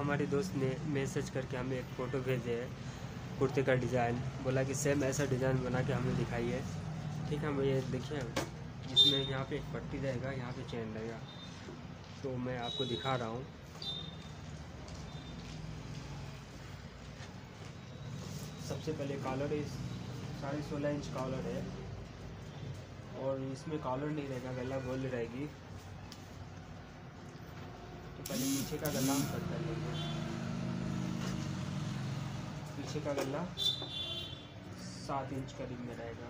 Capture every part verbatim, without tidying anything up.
हमारे दोस्त ने मैसेज करके हमें एक फ़ोटो भेजे है कुर्ते का डिज़ाइन, बोला कि सेम ऐसा डिज़ाइन बना के हमें दिखाइए। ठीक है, हम ये देखिए, इसमें यहाँ पे एक पट्टी रहेगा, यहाँ पे चेन रहेगा, तो मैं आपको दिखा रहा हूँ। सबसे पहले कॉलर इस साढ़े सोलह इंच कॉलर है, और इसमें कॉलर नहीं रहेगा, गला गोल रहेगी। तो पहले पीछे का गला हम कट कर लेंगे। पीछे का गला सात इंच करीब में रहेगा।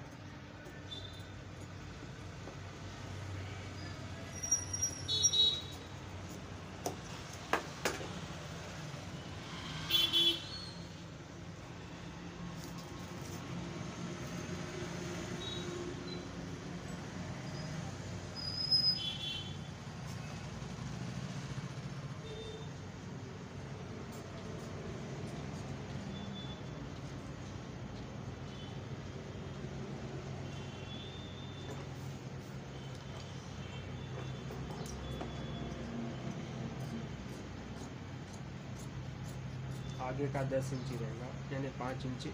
आगे का दस इंची रहेगा, यानी पाँच इंची।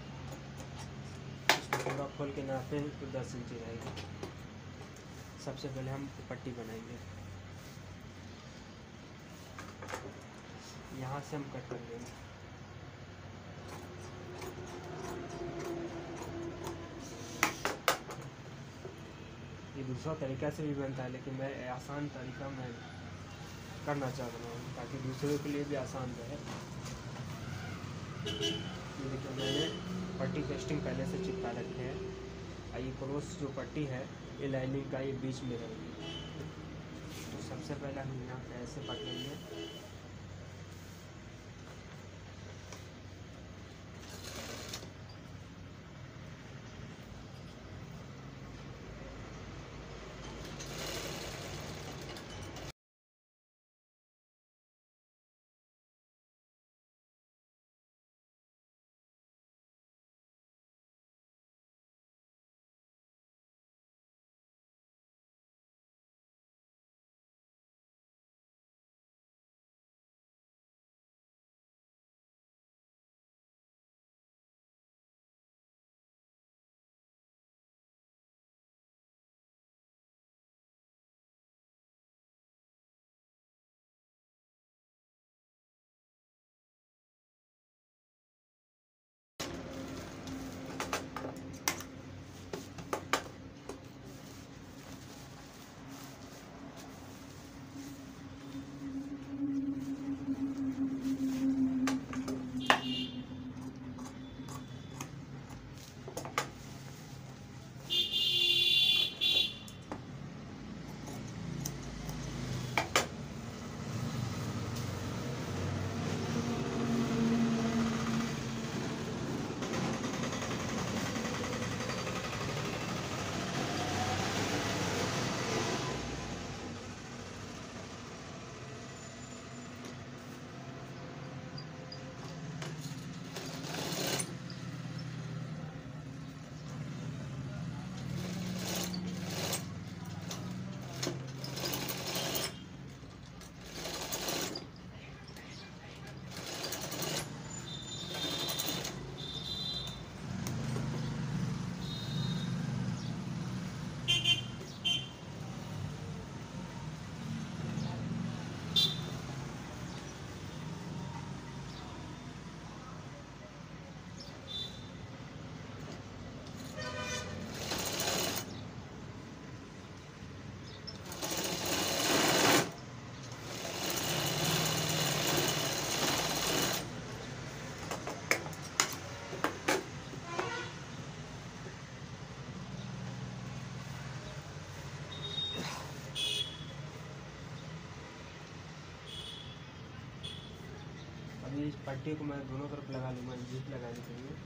इसको पूरा खोल के नापें तो दस इंची रहेगी। सबसे पहले हम पट्टी बनाएंगे, यहाँ से हम कट कर लेंगे। ये दूसरा तरीका से भी बनता है, लेकिन मैं आसान तरीका मैं करना चाह रहा हूँ ताकि दूसरों के लिए भी आसान रहे। ये देखिए, मैंने पट्टी टेस्टिंग पहले से चिपका रखे हैं। ये क्रॉस जो पट्टी है ये लाइनिंग का ये बीच में रहेगी। तो सबसे पहले हम यहाँ पे ऐसे पकड़ेंगे, इस पट्टी को मैं दोनों तरफ लगा लूँगा, जीप लगानी चाहिए।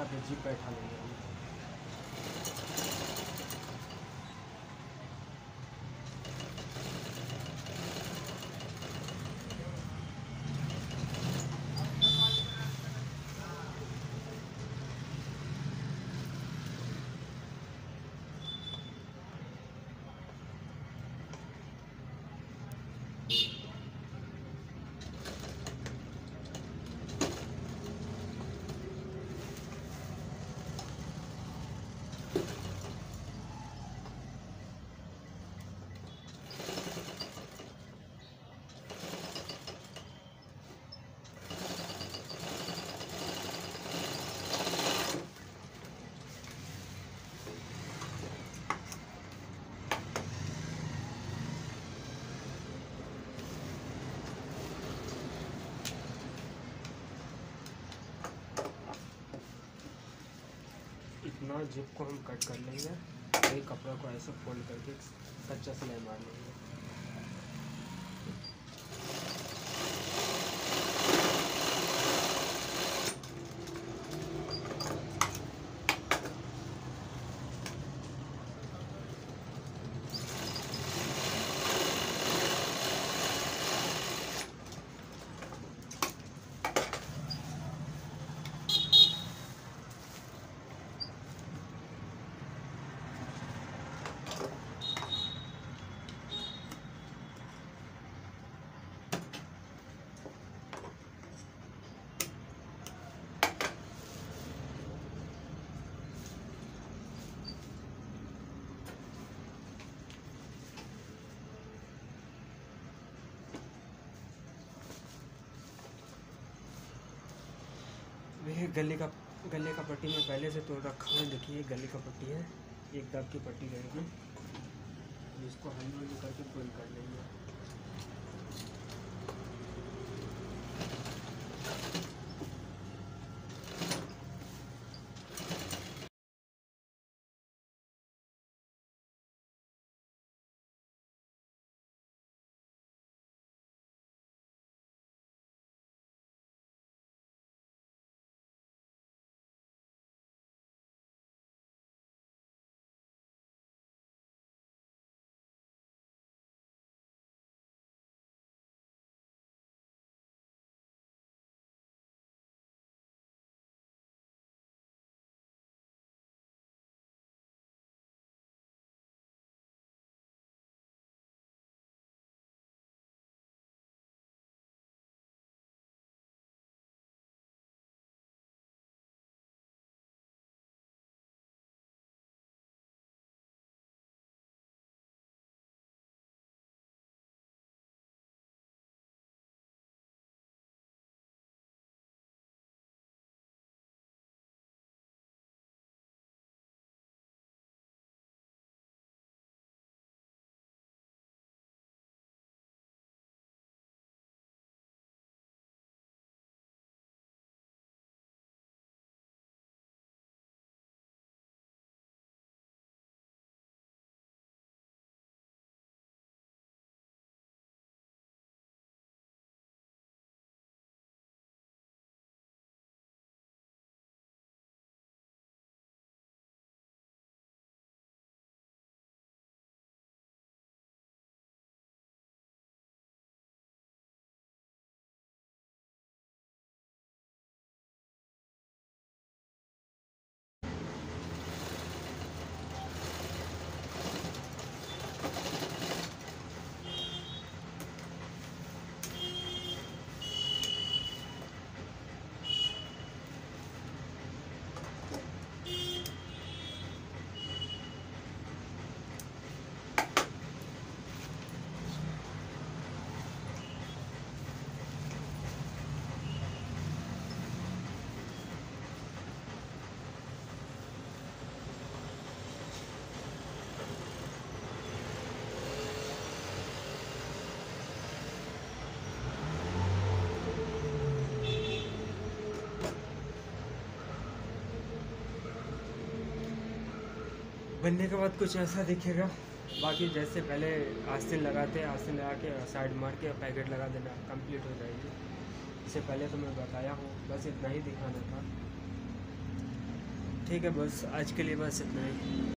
पे जिप बैठा लेंगे हम। इतना जिप को हम कट कर लेंगे, एक कपड़ा को ऐसे फोल्ड करके कच्चा सिलाई मार लेंगे। ये गले का गले का पट्टी में पहले से तोड़ रखा हूँ। देखिए गले का पट्टी है, एक दाग की पट्टी रहेगी, इसको हल्दी हल्दी करके फोल्ड कर लेंगे। बनने के बाद कुछ ऐसा दिखेगा। बाकी जैसे पहले आस्तीन लगाते हैं, आस्तीन लगा के साइड मार के पैकेट लगा देना, कंप्लीट हो जाएगी। इससे पहले तो मैं बताया हूँ, बस इतना ही दिखाना था। ठीक है, बस आज के लिए बस इतना ही।